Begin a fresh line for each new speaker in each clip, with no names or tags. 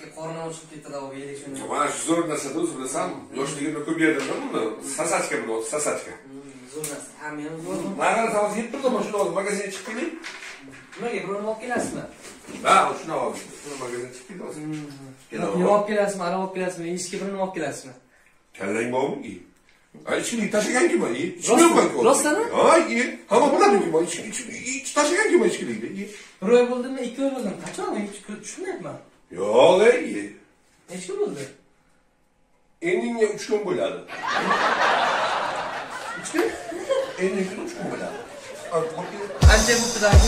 Qorni ochib ketdi deb yedik shuni.
Mana shu zo'r narsa-da, o'zim bilasan, yoshligimda ko'p yerdim buni. Sasachka bo'ldi, sasachka.
Zo'r narsa. Ha, men zo'r.
Mana savol yetib turdi, mana shuni olib magazinga chiqib keling.
Nimaga birovni olib kelasizmi?
Ha, shuni olib. Shuni magazinga chiqib kelasiz.
Nima olib kelasizmi? Ara olib kelasizmi? Ishga birini olib kelasizmi?
Kallang bormi? Ichkilikni tashlagan kim? Tushunmayapman-ku.
Rostmi?
Ha, hamma biladi-ku, ichkilikni tashlagan kim ichkilikni?
Bir oy bo'ldimi, 2 oy bo'ldimi? Qachon? Tushunmayapman.
Yo'q,
Necha kun bo'ldi?
Endinga 3 kun bo'ladi.
3 kun?
Endinga 3 kun bo'ladi.
Ancha bo'libdi aka.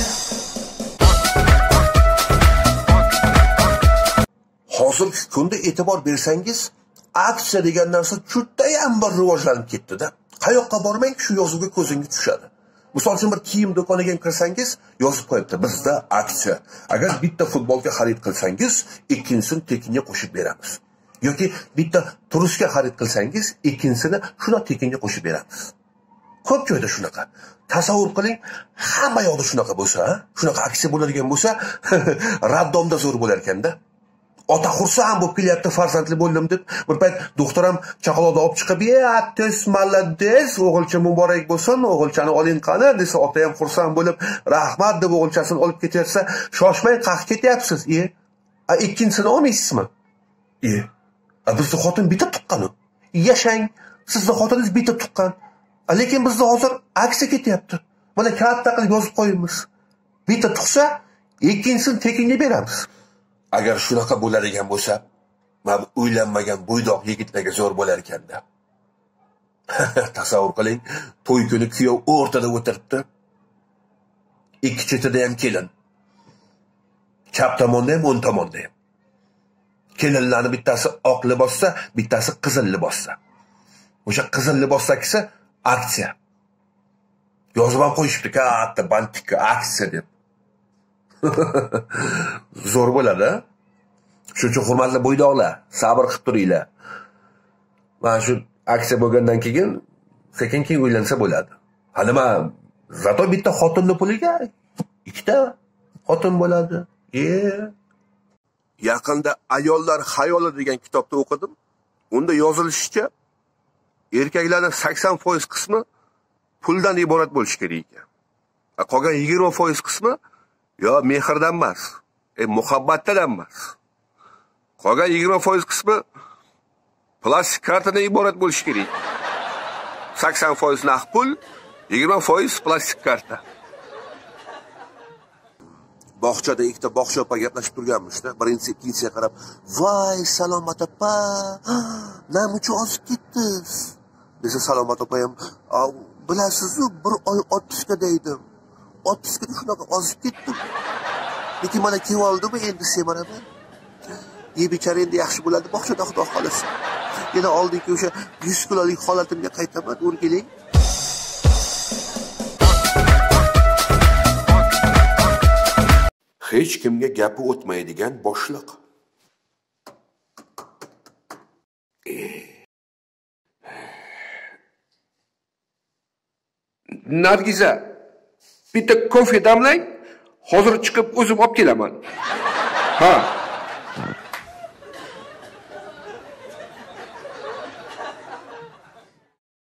Hozirgi kunda e'tibor bersangiz, aksiya degan narsa juda ham bir rivojlanib ketdi-da. Qayoqqa bormang shu yozuvga ko'zingiz tushadi. Misol uchun bir kiyim do'koniga kirsangіз, yozib qo'yibdi, bizda aksiya. Agar bitta futbolga xarid qilsangiz, ikkinchisini tekinga qo'shib beramiz. Yoki bitta turistga xarid qilsangiz, ikkinchisini shuna tekinga qo'shib beramiz. Ko'p joyda shunaqa. Tasavvur qiling, hamma yoqda shunaqa bo'lsa, shunaqa aksiya bo'ladigan bo'lsa, raddomda zo'r bo'lar ekanda. Ota xursand bo'lib kelyapti, farzandli bo'ldim deb, bir payt doktor ham chaqaloqni olib chiqib, "Ates, malades, o'g'ilcha muborak bo'lsin, o'g'ilchani oling qani" desa, ota ham xursand bo'lib, "Rahmat" deb o'g'ilchasini olib ketyapsa, "Shoshmay qayerga ketyapsiz? Ikkinchisini olmaysizmi?" Bizning xotin bitta tuqqan-ku. Yashang, sizning xotiningiz bitta tuqqan. Lekin bizda hozir aksiya ketyapti. Mana katta qilib yozib qo'yamiz. Bitta tuqsa, ikkinchisini tekinga beramiz. Agar shunaqa bo'ladigan bo'lsa, mana uylanmagan bo'ydoq yigitlarga zo'r bo'lar ekanda. Tasavvur qiling, to'y kuni kuyov o'rtada o'tiribdi. Ikki chetida ham kelin. Chap tomonda ham, o'ng tomonda ham. Kelinlarning bittasi oq libosda, bittasi qizil libosda. O'sha qizil libosdagisi aksiya. Yozib ham qo'yishibdi, katta bantikka aksiya deb. Zo'r bo'ladi. Shuning uchun hurmatli bo'ydoqlar, sabr qilib turinglar. Mana shu aksiya bo'lgandan keyin sekin-keyin uylansa bo'ladi. Ha nima, zato bitta xotinning puliga ikkita xotin bo'ladi. Yaqinda Ayollar xayoli degan kitobda o'qidim. Unda yozilishicha, erkaklarning 80% qismi puldan iborat bo'lishi kerak ekan. Qolgan 20% qismi yo mehrdan emas, muhabbatdan emas. Qolgan 20% qismi plastik kartadan iborat bo'lishi kerak. 80% naqd pul, 20% plastik karta. Bog'chada ikkita bog'cha opa gaplashib turganmiz-da. Birinchisi ikkinchisiga qarab, "Voy, Salomat opa, namuncha ozib ketdingiz?" Desa Salomat opa ham, "Bilasiz-ku, bir oy 30 ga deydim. 30 ga shunaqa ozib ketdim. Lekin mana kelib oldim-ku, endi semaraman. Bechara endi yaxshi bo'ladi, bog'chada xudo xolasa. Yana oldingi o'sha 100 kilolik holatimga qaytaman, o'rgiling." Hech kimga gapi o'tmaydigan boshliq.
Nargiza, bitta kofe damlang, hozir chiqib o'zim olib kelaman. Ha.